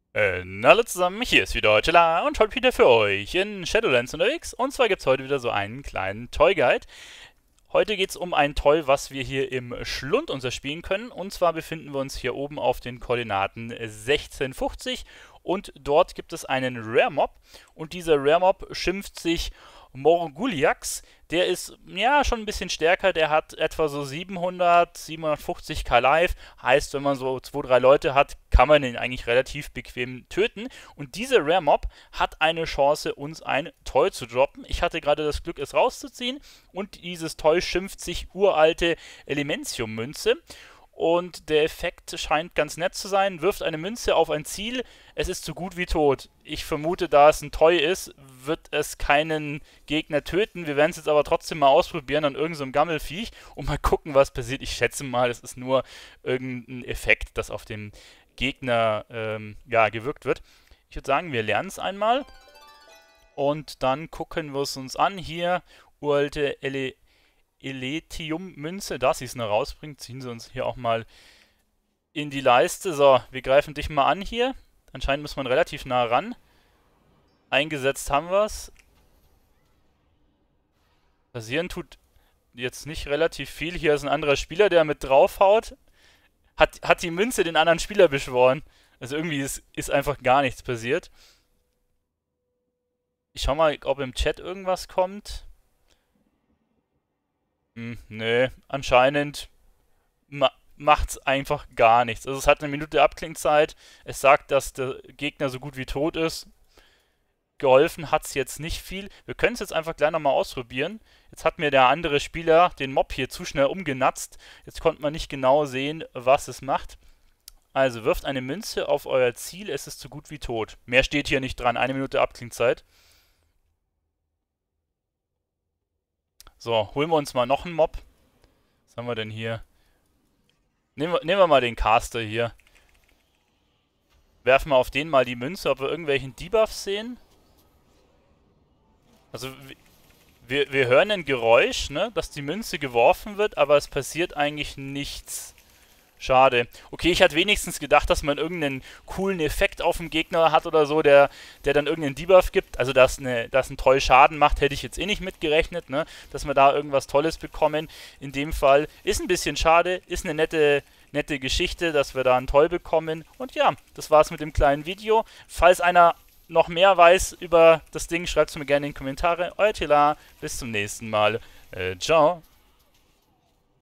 Hallo zusammen, hier ist wieder Tela und heute wieder für euch in Shadowlands unterwegs. Und zwar gibt es heute wieder so einen kleinen Toy Guide. Heute geht es um ein Toy, was wir hier im Schlund uns erspielen können. Und zwar befinden wir uns hier oben auf den Koordinaten 1650 und dort gibt es einen Rare Mob. Und dieser Rare Mob schimpft sich Morguliax. Der ist ja schon ein bisschen stärker, der hat etwa so 750 K Life. Heißt, wenn man so 2, 3 Leute hat, kann man ihn eigentlich relativ bequem töten. Und dieser Rare Mob hat eine Chance, uns ein Toy zu droppen. Ich hatte gerade das Glück, es rauszuziehen. Und dieses Toy schimpft sich uralte Elementium-Münze. Und der Effekt scheint ganz nett zu sein. Wirft eine Münze auf ein Ziel, es ist so gut wie tot. Ich vermute, da es ein Toy ist, wird es keinen Gegner töten. Wir werden es jetzt aber trotzdem mal ausprobieren an irgendeinem so Gammelfiech und mal gucken, was passiert. Ich schätze mal, es ist nur irgendein Effekt, das auf den Gegner ja, gewirkt wird. Ich würde sagen, wir lernen es einmal und dann gucken wir es uns an. Hier, uralte Eletium-Münze, da sie es noch rausbringt, ziehen sie uns hier auch mal in die Leiste. So, wir greifen dich mal an hier. Anscheinend muss man relativ nah ran. Eingesetzt haben wir es. Passieren tut jetzt nicht relativ viel. Hier ist ein anderer Spieler, der mit draufhaut. Hat die Münze den anderen Spieler beschworen. Also irgendwie ist einfach gar nichts passiert. Ich schau mal, ob im Chat irgendwas kommt. Nö, anscheinend macht's einfach gar nichts. Also es hat eine Minute Abklingzeit. Es sagt, dass der Gegner so gut wie tot ist. Geholfen hat's jetzt nicht viel. Wir können es jetzt einfach gleich nochmal ausprobieren. Jetzt hat mir der andere Spieler den Mob hier zu schnell umgenatzt. Jetzt konnte man nicht genau sehen, was es macht. Also wirft eine Münze auf euer Ziel, es ist so gut wie tot. Mehr steht hier nicht dran. Eine Minute Abklingzeit. So, holen wir uns mal noch einen Mob. Was haben wir denn hier? Nehmen wir mal den Caster hier. Werfen wir auf den mal die Münze, ob wir irgendwelchen Debuffs sehen. Also wir hören ein Geräusch, ne, dass die Münze geworfen wird, aber es passiert eigentlich nichts. Schade. Okay, ich hatte wenigstens gedacht, dass man irgendeinen coolen Effekt auf dem Gegner hat oder so, der dann irgendeinen Debuff gibt. Also, dass ein Toll Schaden macht, hätte ich jetzt eh nicht mitgerechnet, ne? Dass wir da irgendwas Tolles bekommen. In dem Fall ist ein bisschen schade, ist eine nette Geschichte, dass wir da ein Toll bekommen. Und ja, das war's mit dem kleinen Video. Falls einer noch mehr weiß über das Ding, schreibt es mir gerne in die Kommentare. Euer Tila, bis zum nächsten Mal. Ciao.